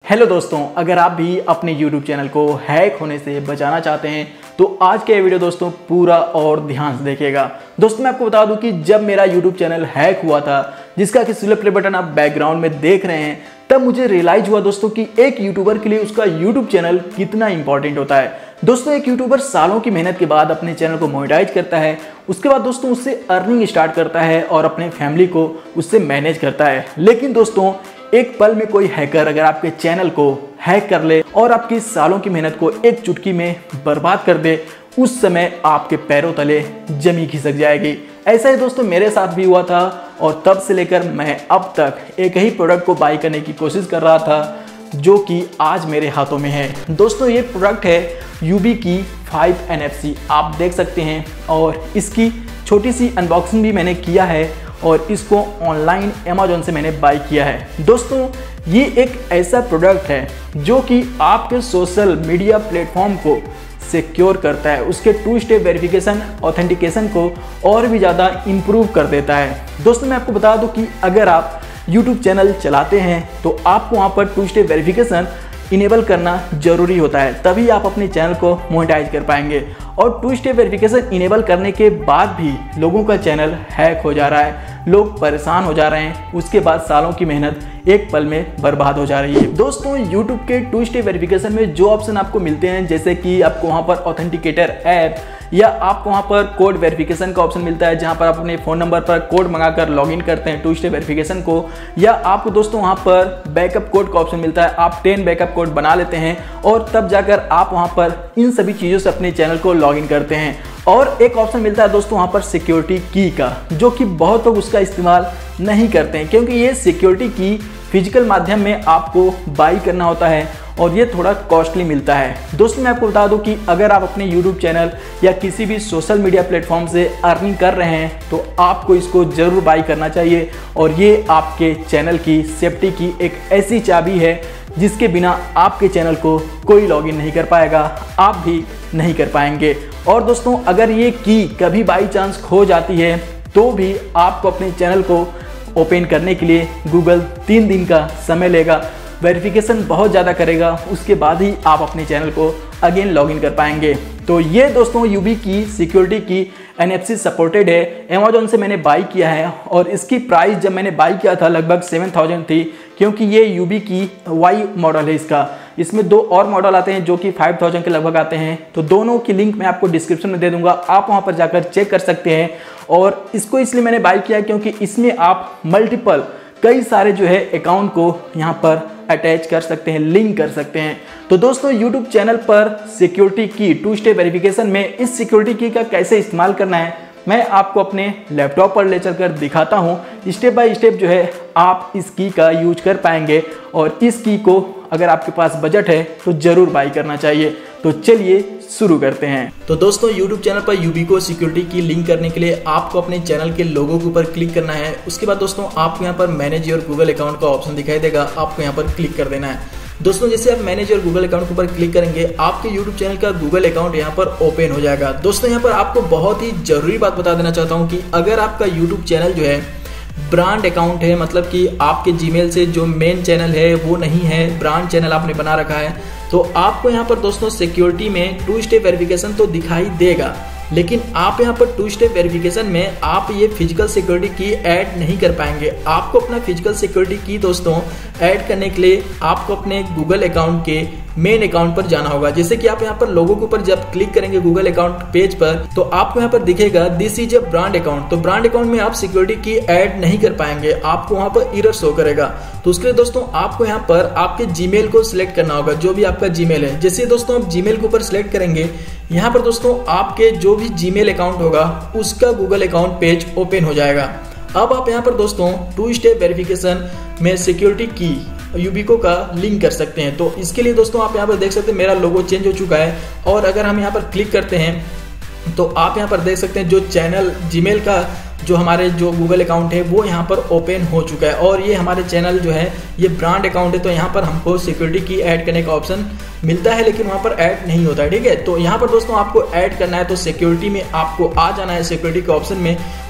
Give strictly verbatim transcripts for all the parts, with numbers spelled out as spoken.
Hello दोस्तों, अगर आप भी अपने यूट्यूब चैनल को हैक होने से बचाना चाहते हैं तो आज के वीडियो दोस्तों पूरा और ध्यान से देखिएगा। दोस्तों मैं आपको बता दूं कि जब मेरा यूट्यूब चैनल हैक हुआ था, जिसका कि सिल्वर प्ले बटन आप बैकग्राउंड में देख रहे हैं, तब मुझे रियलाइज हुआ दोस्तों कि एक यूट्यूबर के लिए उसका यूट्यूब चैनल कितना इंपॉर्टेंट होता है। दोस्तों एक यूट्यूबर सालों की मेहनत के बाद अपने चैनल को मोनेटाइज करता है, उसके बाद दोस्तों उससे अर्निंग स्टार्ट करता है और अपने फैमिली को उससे मैनेज करता है। लेकिन दोस्तों एक पल में कोई हैकर अगर आपके चैनल को हैक कर ले और आपकी सालों की मेहनत को एक चुटकी में बर्बाद कर दे, उस समय आपके पैरों तले जमी खिसक जाएगी। ऐसा ही दोस्तों मेरे साथ भी हुआ था और तब से लेकर मैं अब तक एक ही प्रोडक्ट को बाई करने की कोशिश कर रहा था, जो कि आज मेरे हाथों में है। दोस्तों ये प्रोडक्ट है YubiKey five N F C, आप देख सकते हैं, और इसकी छोटी सी अनबॉक्सिंग भी मैंने किया है और इसको ऑनलाइन अमेजोन से मैंने बाई किया है। दोस्तों ये एक ऐसा प्रोडक्ट है जो कि आपके सोशल मीडिया प्लेटफॉर्म को सिक्योर करता है, उसके टू स्टेप वेरिफिकेशन ऑथेंटिकेशन को और भी ज़्यादा इम्प्रूव कर देता है। दोस्तों मैं आपको बता दूं कि अगर आप यूट्यूब चैनल चलाते हैं तो आपको वहाँ पर टू स्टेप वेरिफिकेशन इनेबल करना जरूरी होता है, तभी आप अपने चैनल को मोनेटाइज कर पाएंगे। और टू स्टेप वेरिफिकेशन इनेबल करने के बाद भी लोगों का चैनल हैक हो जा रहा है, लोग परेशान हो जा रहे हैं, उसके बाद सालों की मेहनत एक पल में बर्बाद हो जा रही है। दोस्तों यूट्यूब के टू स्टेप वेरिफिकेशन में जो ऑप्शन आपको मिलते हैं, जैसे कि आपको वहाँ पर ऑथेंटिकेटर ऐप या आपको वहाँ पर कोड वेरिफिकेशन का ऑप्शन मिलता है, जहाँ पर आप अपने फ़ोन नंबर पर कोड मंगाकर लॉगिन करते हैं टू स्टेप वेरिफिकेशन को, या आपको दोस्तों वहाँ पर बैकअप कोड का ऑप्शन मिलता है, आप टेन बैकअप कोड बना लेते हैं और तब जाकर आप वहाँ पर इन सभी चीज़ों से अपने चैनल को लॉगिन करते हैं। और एक ऑप्शन मिलता है दोस्तों वहाँ पर सिक्योरिटी की का, जो कि बहुत लोग उसका इस्तेमाल नहीं करते हैं, क्योंकि ये सिक्योरिटी की फिजिकल माध्यम में आपको बाई करना होता है और ये थोड़ा कॉस्टली मिलता है। दोस्तों मैं आपको बता दूं कि अगर आप अपने यूट्यूब चैनल या किसी भी सोशल मीडिया प्लेटफॉर्म से अर्निंग कर रहे हैं तो आपको इसको ज़रूर बाई करना चाहिए, और ये आपके चैनल की सेफ्टी की एक ऐसी चाबी है जिसके बिना आपके चैनल को कोई लॉगिन नहीं कर पाएगा, आप भी नहीं कर पाएंगे। और दोस्तों अगर ये की कभी बाई चांस खो जाती है तो भी आपको अपने चैनल को ओपन करने के लिए गूगल तीन दिन का समय लेगा, वेरिफिकेशन बहुत ज़्यादा करेगा, उसके बाद ही आप अपने चैनल को अगेन लॉगिन कर पाएंगे। तो ये दोस्तों YubiKey सिक्योरिटी की एन एफ सी सपोर्टेड है, अमेजोन से मैंने बाई किया है और इसकी प्राइस जब मैंने बाई किया था लगभग सेवन थाउजेंड थी, क्योंकि ये YubiKey वाई मॉडल है इसका। इसमें दो और मॉडल आते हैं जो कि फाइव थाउजेंड के लगभग आते हैं, तो दोनों की लिंक मैं आपको डिस्क्रिप्शन में दे दूंगा, आप वहाँ पर जाकर चेक कर सकते हैं। और इसको इसलिए मैंने बाई किया क्योंकि इसमें आप मल्टीपल कई सारे जो है अकाउंट को यहाँ पर अटैच कर सकते हैं, लिंक कर सकते हैं। तो दोस्तों यूट्यूब चैनल पर सिक्योरिटी की टू स्टेप वेरिफिकेशन में इस सिक्योरिटी की का कैसे इस्तेमाल करना है मैं आपको अपने लैपटॉप पर ले चलकर दिखाता हूँ। स्टेप बाय स्टेप जो है आप इस की का यूज कर पाएंगे, और इस की को अगर आपके पास बजट है तो जरूर बाई करना चाहिए। तो चलिए शुरू करते हैं। तो दोस्तों YouTube चैनल पर YubiKey सिक्योरिटी की लिंक करने के लिए आपको अपने चैनल के लोगो के ऊपर क्लिक करना है। उसके बाद दोस्तों आपको यहाँ पर मैनेज योर गूगल अकाउंट का ऑप्शन दिखाई देगा, आपको यहाँ पर क्लिक कर देना है। दोस्तों जैसे आप मैनेज योर गूगल अकाउंट के ऊपर क्लिक करेंगे, आपके YouTube चैनल का गूगल अकाउंट यहाँ पर ओपन हो जाएगा। दोस्तों यहाँ पर आपको बहुत ही जरूरी बात बता देना चाहता हूँ कि अगर आपका YouTube चैनल जो है ब्रांड अकाउंट है, मतलब कि आपके जीमेल से जो मेन चैनल है वो नहीं है, ब्रांड चैनल आपने बना रखा है, तो आपको यहाँ पर दोस्तों सिक्योरिटी में टू स्टेप वेरिफिकेशन तो दिखाई देगा, लेकिन आप यहाँ पर टू स्टेप वेरिफिकेशन में आप ये फिजिकल सिक्योरिटी की ऐड नहीं कर पाएंगे। आपको अपना फिजिकल सिक्योरिटी की दोस्तों ऐड करने के लिए आपको अपने गूगल अकाउंट के मेन अकाउंट पर जाना होगा। जैसे कि आप यहाँ पर लोगों के ऊपर जब क्लिक करेंगे गूगल अकाउंट पेज पर, तो आपको यहाँ पर दिखेगा this is a brand account. तो ब्रांड अकाउंट में आप सिक्योरिटी की ऐड नहीं कर पाएंगे, आपको वहाँ पर एरर शो करेगा। तो उसके लिए दोस्तों आपको यहाँ पर आपके जीमेल को सिलेक्ट करना होगा, जो भी आपका जीमेल है। जैसे दोस्तों आप जीमेल के ऊपर सिलेक्ट करेंगे, यहाँ पर दोस्तों आपके जो भी जीमेल अकाउंट होगा उसका गूगल अकाउंट पेज ओपन हो जाएगा। अब आप यहाँ पर दोस्तों टू स्टेप वेरिफिकेशन में सिक्योरिटी की YubiKey का लिंक कर सकते हैं। तो इसके लिए दोस्तों आप यहाँ पर देख सकते हैं मेरा लोगो चेंज हो चुका है, और अगर हम यहाँ पर क्लिक करते हैं तो आप यहाँ पर देख सकते हैं जो चैनल जीमेल का जो हमारे जो गूगल अकाउंट है वो यहाँ पर ओपन हो चुका है, और ये हमारे चैनल जो है ये ब्रांड अकाउंट है। तो यहाँ पर हमको सिक्योरिटी की ऐड करने का ऑप्शन मिलता है, लेकिन वहाँ पर ऐड नहीं होता है, ठीक है। तो यहाँ पर दोस्तों आपको ऐड करना है तो सिक्योरिटी में आपको आ जाना है, सिक्योरिटी के ऑप्शन में।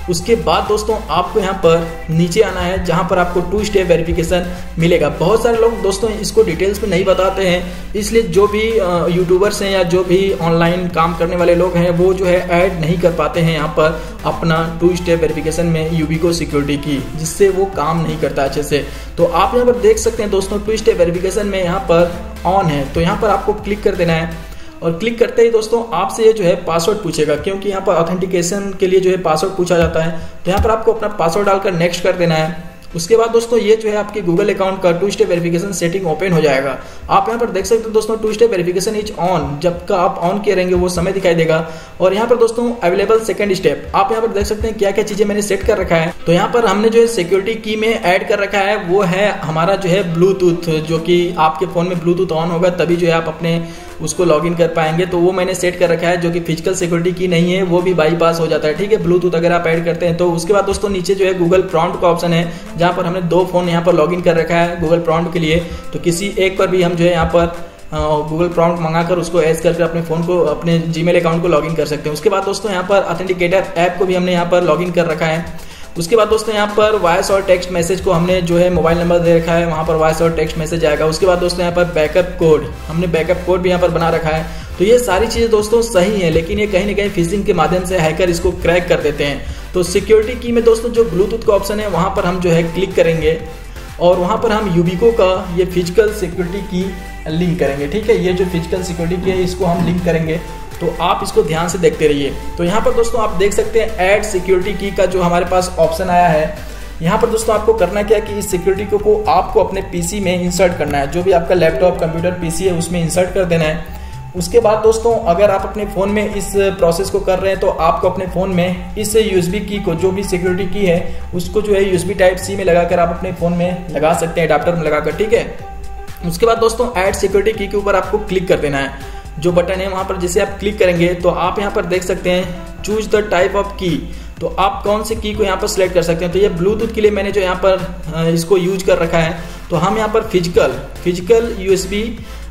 उसके बाद दोस्तों आपको यहाँ पर नीचे आना है जहाँ पर आपको टू स्टेप वेरिफिकेशन मिलेगा। बहुत सारे लोग दोस्तों इसको डिटेल्स में नहीं बताते हैं, इसलिए जो भी यूट्यूबर्स हैं या जो भी ऑनलाइन काम करने वाले लोग हैं वो जो है ऐड नहीं कर पाते हैं यहाँ पर अपना टू स्टेप वेरिफिकेशन में यूबिको सिक्योरिटी की, जिससे वो काम नहीं करता अच्छे से। तो आप यहाँ पर देख सकते हैं दोस्तों टू स्टेप वेरिफिकेशन में यहाँ पर ऑन है, तो यहाँ पर आपको क्लिक कर देना है और क्लिक करते ही दोस्तों आपसे ये जो है पासवर्ड पूछेगा, क्योंकि यहाँ पर ऑथेंटिकेशन के लिए जो है पासवर्ड पूछा जाता है। तो यहाँ पर आपको अपना पासवर्ड डालकर नेक्स्ट कर देना है। उसके बाद दोस्तों ये जो है आपके गूगल अकाउंट का two step verification setting open हो जाएगा। आप यहाँ पर देख सकते हैं दोस्तों two step verification is on, जब का आप ऑन किए रहेंगे वो समय दिखाई देगा। और यहाँ पर दोस्तों अवेलेबल सेकंड स्टेप, आप यहाँ पर देख सकते हैं क्या क्या चीजें मैंने सेट कर रखा है। तो यहाँ पर हमने जो है सिक्योरिटी की में ऐड कर रखा है वो है हमारा जो है ब्लूटूथ, जो कि आपके फोन में ब्लूटूथ ऑन होगा तभी जो है आप अपने उसको लॉगिन कर पाएंगे। तो वो मैंने सेट कर रखा है, जो कि फिजिकल सिक्योरिटी की नहीं है, वो भी बाईपास हो जाता है, ठीक है, ब्लूटूथ अगर आप ऐड करते हैं तो। उसके बाद दोस्तों नीचे जो है गूगल प्रॉम्प्ट का ऑप्शन है, जहाँ पर हमने दो फोन यहाँ पर लॉगिन कर रखा है गूगल प्रॉम्प्ट के लिए। तो किसी एक पर भी हम जो है यहाँ पर गूगल प्रॉम्प्ट मंगाकर उसको एड करके अपने फोन को, अपने जीमेल अकाउंट को लॉगिन कर सकते हैं। उसके बाद दोस्तों यहाँ पर ऑथेंटिकेटर ऐप को भी हमने यहाँ पर लॉगिन कर रखा है। उसके बाद दोस्तों यहाँ पर वॉइस और टेक्स्ट मैसेज को हमने जो है मोबाइल नंबर दे रखा है, वहाँ पर वॉइस और टेक्स्ट मैसेज आएगा। उसके बाद दोस्तों यहाँ पर बैकअप कोड, हमने बैकअप कोड भी यहाँ पर बना रखा है। तो ये सारी चीज़ें दोस्तों सही है, लेकिन ये कहीं ना कहीं फिशिंग के माध्यम से हैकर इसको क्रैक कर देते हैं। तो सिक्योरिटी की में दोस्तों जो ब्लूटूथ का ऑप्शन है वहाँ पर हम जो है क्लिक करेंगे और वहाँ पर हम यूबिको का ये फिजिकल सिक्योरिटी की लिंक करेंगे, ठीक है। ये जो फिजिकल सिक्योरिटी की है इसको हम लिंक करेंगे, तो आप इसको ध्यान से देखते रहिए। तो यहाँ पर दोस्तों आप देख सकते हैं ऐड सिक्योरिटी की का जो हमारे पास ऑप्शन आया है। यहाँ पर दोस्तों आपको करना क्या है कि इस सिक्योरिटी को, को आपको अपने पीसी में इंसर्ट करना है, जो भी आपका लैपटॉप कंप्यूटर पीसी है उसमें इंसर्ट कर देना है। उसके बाद दोस्तों अगर आप अपने फ़ोन में इस प्रोसेस को कर रहे हैं तो आपको अपने फ़ोन में इस यूएसबी की को, जो भी सिक्योरिटी की है उसको जो है यूएसबी टाइप सी में लगाकर आप अपने फ़ोन में लगा सकते हैं, अडाप्टर में लगाकर, ठीक है। उसके बाद दोस्तों ऐड सिक्योरिटी की के ऊपर आपको क्लिक कर देना है, जो बटन है वहाँ पर जैसे आप क्लिक करेंगे तो आप यहाँ पर देख सकते हैं चूज द टाइप ऑफ की, तो आप कौन से की को यहाँ पर सिलेक्ट कर सकते हैं। तो ये ब्लूटूथ के लिए मैंने जो यहाँ पर इसको यूज कर रखा है, तो हम यहाँ पर फिजिकल फिजिकल यूएसबी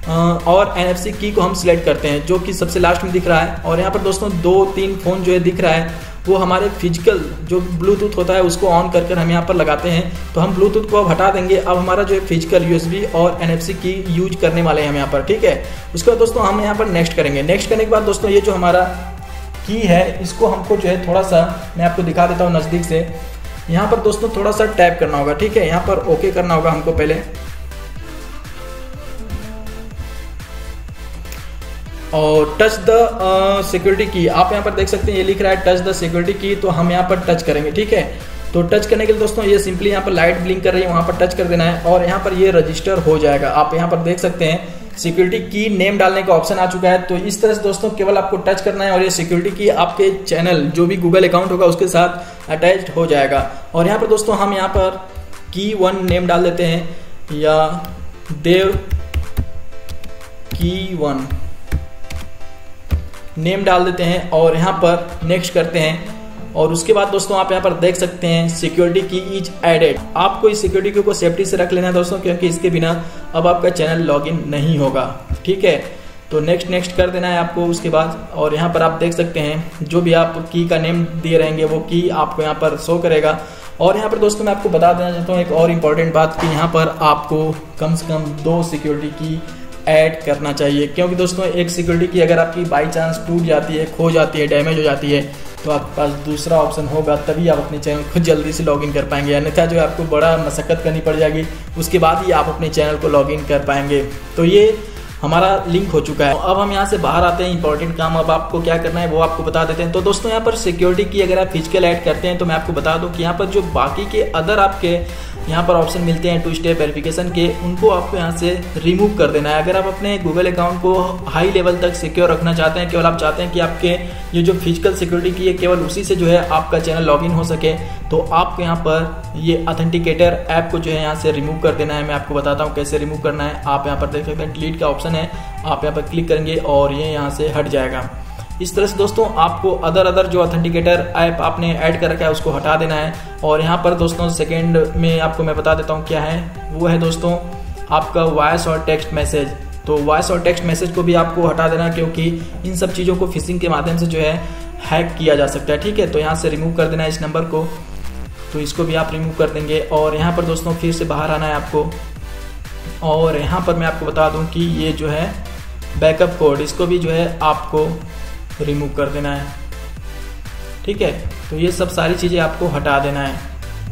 और एनएफसी की को हम सिलेक्ट करते हैं, जो कि सबसे लास्ट में दिख रहा है। और यहाँ पर दोस्तों दो तीन फोन जो है दिख रहा है वो हमारे फिजिकल जो ब्लूटूथ होता है उसको ऑन कर कर हम यहाँ पर लगाते हैं। तो हम ब्लूटूथ को अब हटा देंगे, अब हमारा जो है फिजिकल यूएसबी और एनएफसी की यूज करने वाले हैं हम यहाँ पर, ठीक है। उसके बाद दोस्तों हम यहाँ पर नेक्स्ट करेंगे। नेक्स्ट करने के बाद दोस्तों ये जो हमारा की है इसको हमको जो है थोड़ा सा मैं आपको दिखा देता हूँ नज़दीक से। यहाँ पर दोस्तों थोड़ा सा टैप करना होगा, ठीक है, यहाँ पर ओके करना होगा हमको पहले, और टच द सिक्योरिटी की आप यहाँ पर देख सकते हैं ये लिख रहा है टच द सिक्योरिटी की, तो हम यहाँ पर टच करेंगे, ठीक है। तो टच करने के लिए दोस्तों ये सिंपली यहाँ पर लाइट ब्लिंक कर रही है, वहाँ पर टच कर देना है और यहाँ पर ये रजिस्टर हो जाएगा। आप यहाँ पर देख सकते हैं सिक्योरिटी की नेम डालने का ऑप्शन आ चुका है। तो इस तरह से दोस्तों केवल आपको टच करना है और ये सिक्योरिटी की आपके चैनल जो भी गूगल अकाउंट होगा उसके साथ अटैच्ड हो जाएगा। और यहाँ पर दोस्तों हम यहाँ पर की वन नेम डाल देते हैं या देव की वन नेम डाल देते हैं और यहाँ पर नेक्स्ट करते हैं। और उसके बाद दोस्तों आप यहाँ पर देख सकते हैं सिक्योरिटी की इज एडेड। आपको इस सिक्योरिटी की को सेफ्टी से रख लेना है दोस्तों, क्योंकि इसके बिना अब आपका चैनल लॉगिन नहीं होगा, ठीक है। तो नेक्स्ट नेक्स्ट कर देना है आपको उसके बाद। और यहाँ पर आप देख सकते हैं जो भी आप की का नेम दिए रहेंगे वो की आपको यहाँ पर शो करेगा। और यहाँ पर दोस्तों मैं आपको बता देना चाहता हूँ एक और इम्पॉर्टेंट बात कि यहाँ पर आपको कम से कम दो सिक्योरिटी की ऐड करना चाहिए, क्योंकि दोस्तों एक सिक्योरिटी की अगर आपकी बाई चांस टूट जाती है, खो जाती है, डैमेज हो जाती है, तो आपके पास दूसरा ऑप्शन होगा, तभी आप अपने चैनल खुद जल्दी से लॉगिन कर पाएंगे। अन्यथा जो है आपको बड़ा मशक्कत करनी पड़ जाएगी, उसके बाद ही आप अपने चैनल को लॉगिन कर पाएंगे। तो ये हमारा लिंक हो चुका है। तो अब हम यहाँ से बाहर आते हैं, इंपॉर्टेंट काम अब आपको क्या करना है वो आपको बता देते हैं। तो दोस्तों यहाँ पर सिक्योरिटी की अगर आप फिजिकल ऐड करते हैं तो मैं आपको बता दूं कि यहाँ पर जो बाकी के अदर आपके यहाँ पर ऑप्शन मिलते हैं टू स्टेप वेरिफिकेशन के, उनको आपको यहाँ से रिमूव कर देना है। अगर आप अपने गूगल अकाउंट को हाई लेवल तक सिक्योर रखना चाहते हैं, केवल आप चाहते हैं कि आपके ये जो फिजिकल सिक्योरिटी की है केवल उसी से जो है आपका चैनल लॉगिन हो सके, तो आपको यहाँ पर ये ऑथेंटिकेटर ऐप को जो है यहाँ से रिमूव कर देना है। मैं आपको बताता हूँ कैसे रिमूव करना है। आप यहाँ पर देख सकते हैं डिलीट का ऑप्शन है, आप यहाँ पर क्लिक करेंगे और ये यहाँ से हट जाएगा। इस तरह से दोस्तों आपको अदर अदर जो ऑथेंटिकेटर ऐप आपने ऐड कर रखा है उसको हटा देना है। और यहाँ पर दोस्तों सेकंड में आपको मैं बता देता हूँ क्या है, वो है दोस्तों आपका वॉइस और टेक्स्ट मैसेज। तो वॉइस और टेक्स्ट मैसेज को भी आपको हटा देना, क्योंकि इन सब चीज़ों को फिशिंग के माध्यम से जो है हैक किया जा सकता है। ठीक है, तो यहाँ से रिमूव कर देना है इस नंबर को, तो इसको भी आप रिमूव कर देंगे। और यहाँ पर दोस्तों फिर से बाहर आना है आपको, और यहाँ पर मैं आपको बता दूँ कि ये जो है बैकअप कोड, इसको भी जो है आपको रिमूव कर देना है। ठीक है, तो ये सब सारी चीज़ें आपको हटा देना है।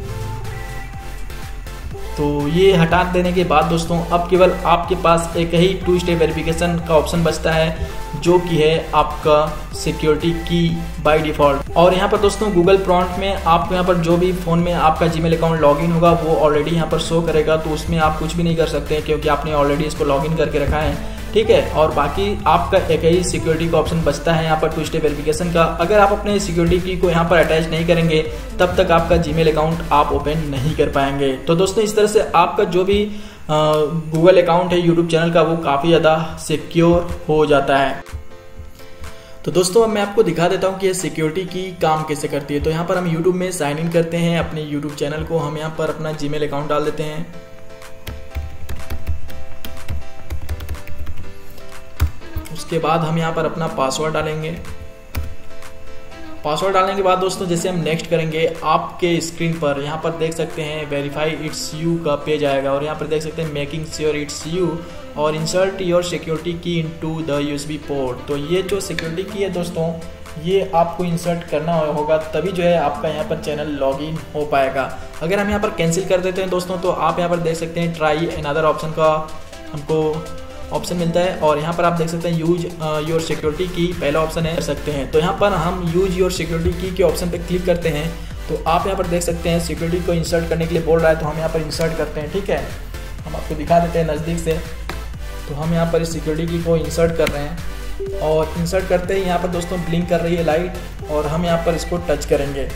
तो ये हटा देने के बाद दोस्तों अब केवल आपके पास एक ही टू स्टेप वेरिफिकेशन का ऑप्शन बचता है, जो कि है आपका सिक्योरिटी की बाय डिफ़ॉल्ट। और यहाँ पर दोस्तों गूगल प्रॉम्प्ट में आपको यहाँ पर जो भी फ़ोन में आपका जीमेल अकाउंट लॉगिन होगा वो ऑलरेडी यहाँ पर शो करेगा, तो उसमें आप कुछ भी नहीं कर सकते क्योंकि आपने ऑलरेडी इसको लॉगिन करके रखा है। ठीक है, और बाकी आपका एक ही सिक्योरिटी का ऑप्शन बचता है यहाँ पर टू स्टेप वेरिफिकेशन का। अगर आप अपने सिक्योरिटी की को यहाँ पर अटैच नहीं करेंगे तब तक आपका जीमेल अकाउंट आप ओपन नहीं कर पाएंगे। तो दोस्तों इस तरह से आपका जो भी गूगल अकाउंट है यूट्यूब चैनल का वो काफ़ी ज़्यादा सिक्योर हो जाता है। तो दोस्तों अब मैं आपको दिखा देता हूँ कि ये सिक्योरिटी की काम कैसे करती है। तो यहाँ पर हम यूट्यूब में साइन इन करते हैं अपने यूट्यूब चैनल को, हम यहाँ पर अपना जीमेल अकाउंट डाल देते हैं। उसके बाद हम यहाँ पर अपना पासवर्ड डालेंगे। पासवर्ड डालने के बाद दोस्तों जैसे हम नेक्स्ट करेंगे, आपके स्क्रीन पर यहाँ पर देख सकते हैं वेरीफाई इट्स यू का पेज आएगा, और यहाँ पर देख सकते हैं मेकिंग श्योर इट्स यू और insert your security key into the USB port. तो ये जो सिक्योरिटी की है दोस्तों ये आपको इंसर्ट करना होगा, तभी जो है आपका यहाँ पर चैनल लॉगिन हो पाएगा। अगर हम यहाँ पर कैंसिल कर देते हैं दोस्तों तो आप यहाँ पर देख सकते हैं ट्राई अनदर ऑप्शन का हमको ऑप्शन मिलता है, और यहाँ पर आप देख सकते हैं यूज योर सिक्योरिटी की पहला ऑप्शन है, कर सकते हैं। तो यहाँ पर हम यूज योर सिक्योरिटी की के ऑप्शन पर क्लिक करते हैं, तो आप यहाँ पर देख सकते हैं सिक्योरिटी को इंसर्ट करने के लिए बोल रहा है, तो हम यहाँ पर इंसर्ट करते हैं। ठीक है, हम आपको दिखा देते हैं नज़दीक से। तो हम यहाँ पर इस सिक्योरिटी की को इंसर्ट कर रहे हैं, और इंसर्ट करते ही यहाँ पर दोस्तों ब्लिंक कर रही है लाइट, और हम यहाँ पर इसको टच करेंगे।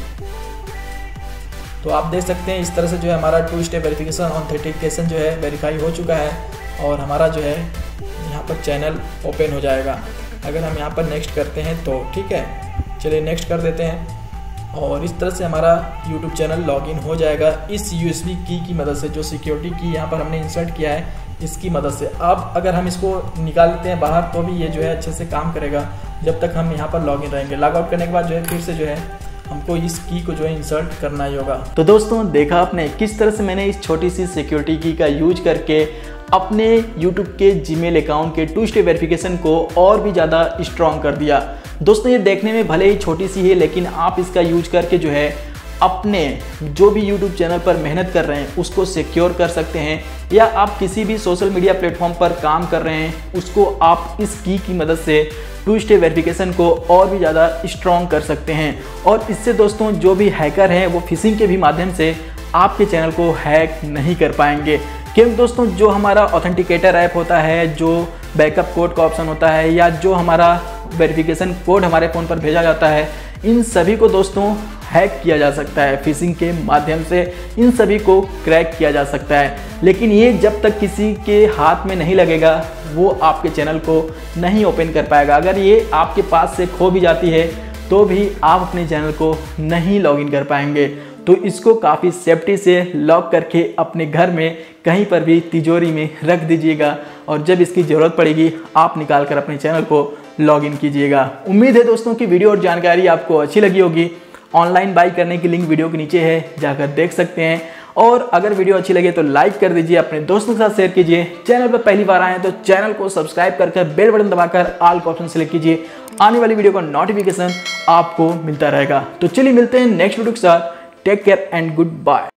तो आप देख सकते हैं इस तरह से जो है हमारा टू स्टेप वेरिफिकेशन ऑथेंटिकेशन जो है वेरीफाई हो चुका है, और हमारा जो है यहाँ पर चैनल ओपन हो जाएगा। अगर हम यहाँ पर नेक्स्ट करते हैं तो ठीक है, चलिए नेक्स्ट कर देते हैं, और इस तरह से हमारा यूट्यूब चैनल लॉगिन हो जाएगा इस यूएसबी की की मदद से, जो सिक्योरिटी की यहाँ पर हमने इंसर्ट किया है इसकी मदद से। अब अगर हम इसको निकाल लेते हैं बाहर तो भी ये जो है अच्छे से काम करेगा जब तक हम यहाँ पर लॉगिन रहेंगे। लॉग आउट करने के बाद जो है फिर से जो है हमको इस की को जो है इंसर्ट करना ही होगा। तो दोस्तों देखा आपने किस तरह से मैंने इस छोटी सी सिक्योरिटी की का यूज करके अपने YouTube के जीमेल अकाउंट के टू स्टेप वेरिफिकेशन को और भी ज़्यादा स्ट्रॉन्ग कर दिया। दोस्तों ये देखने में भले ही छोटी सी है, लेकिन आप इसका यूज करके जो है अपने जो भी YouTube चैनल पर मेहनत कर रहे हैं उसको सिक्योर कर सकते हैं, या आप किसी भी सोशल मीडिया प्लेटफॉर्म पर काम कर रहे हैं उसको आप इस की की मदद से टू स्टेप वेरिफिकेशन को और भी ज़्यादा स्ट्रॉन्ग कर सकते हैं। और इससे दोस्तों जो भी हैकर हैं वो फिशिंग के भी माध्यम से आपके चैनल को हैक नहीं कर पाएंगे, क्योंकि दोस्तों जो हमारा ऑथेंटिकेटर ऐप होता है, जो बैकअप कोड का ऑप्शन होता है, या जो हमारा वेरिफिकेशन कोड हमारे फ़ोन पर भेजा जाता है, इन सभी को दोस्तों हैक किया जा सकता है फिशिंग के माध्यम से, इन सभी को क्रैक किया जा सकता है। लेकिन ये जब तक किसी के हाथ में नहीं लगेगा वो आपके चैनल को नहीं ओपन कर पाएगा। अगर ये आपके पास से खो भी जाती है तो भी आप अपने चैनल को नहीं लॉगिन कर पाएंगे। तो इसको काफ़ी सेफ्टी से लॉक करके अपने घर में कहीं पर भी तिजोरी में रख दीजिएगा, और जब इसकी ज़रूरत पड़ेगी आप निकाल कर अपने चैनल को लॉगिन कीजिएगा। उम्मीद है दोस्तों कि वीडियो और जानकारी आपको अच्छी लगी होगी। ऑनलाइन बाई करने की लिंक वीडियो के नीचे है, जाकर देख सकते हैं। और अगर वीडियो अच्छी लगे तो लाइक कर दीजिए, अपने दोस्तों के साथ शेयर कीजिए। चैनल पर पहली बार आए हैं तो चैनल को सब्सक्राइब करके बेल बटन दबाकर ऑल का ऑप्शन सेलेक्ट कीजिए, आने वाली वीडियो का नोटिफिकेशन आपको मिलता रहेगा। तो चलिए मिलते हैं नेक्स्ट वीडियो के साथ। Take care and good bye.